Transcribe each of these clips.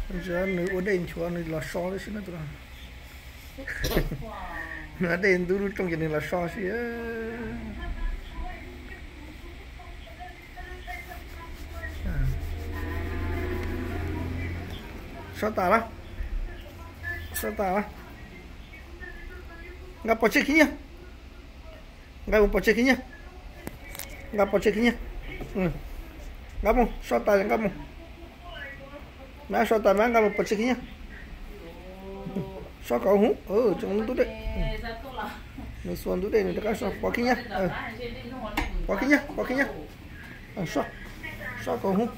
giờ nữ ở đây chúa nữ là so đấy xin nó tụi nó ở đây tôi trong cái này là so xí so ta lah nggak pocekinya nggak pocekinya nggak mau so ta nggak mau má so ta má nggak mau pocekinya so cậu hú trong tôi đấy mình xuống tôi đây mình đã so pocekinya so cậu hú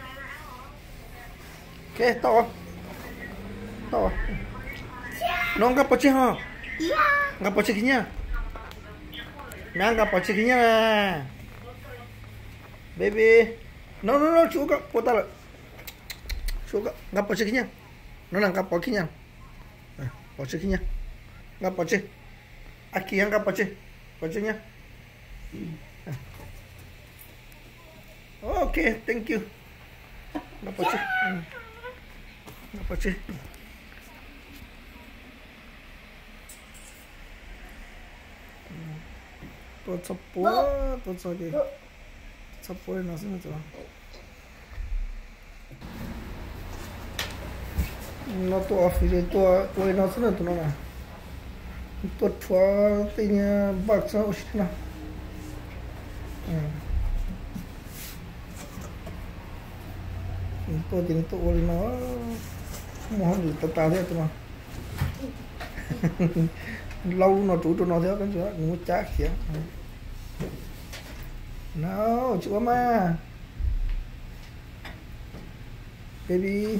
ok to nó nggak poce ha nggak pocekinya má nggak pocekinya baby no juga potala juga nggak pocekinya no nggak pocekinya pocekinya nggak poce aki yang nggak pocenya oke thank you nggak poce 또 첩보 또 저기 첩보에 넣으면 좋아 nó to phía trên to quay nó rất là to nó to chua tên bạc sao xí nào to tiền to quay nó mau được tập tao thế tụi nó lâu nó chủ cho nó theo cái chỗ ngủ chát kìa no chữa mà baby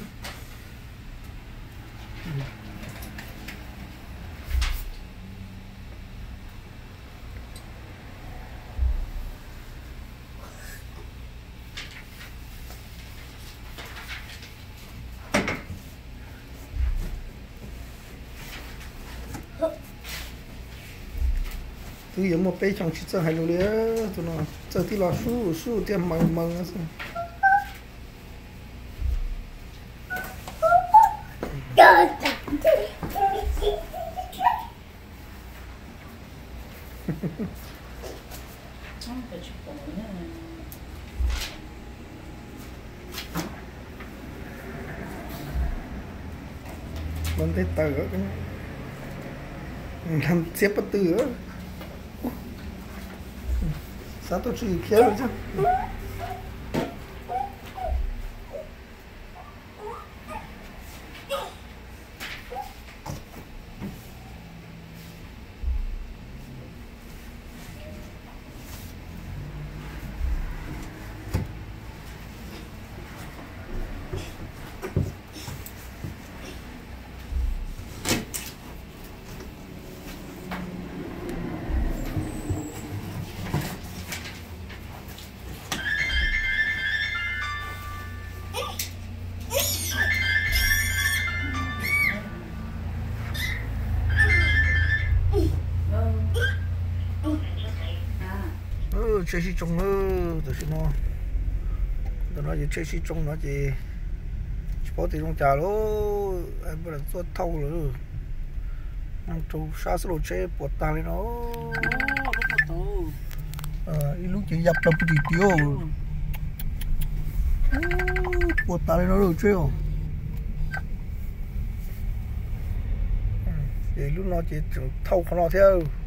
tôi giống một cái trong chiếc hai lúa tụi nó giờ thì là su tiêm măng á xem vẫn thấy tờ cái làm xếp bất tử á sao tôi chỉ khéo rồi chứ chơi xí trông nữa tôi xin nó gì chơi xí trông nó gì bỏ tiền trong trà luôn em bây giờ tôi thâu rồi ăn trâu sa sấu chơi bột ta lên nó lúc chỉ dập là bự tiêu bột ta lên nó rồi chơi không để lúc nó chỉ thâu con nó theo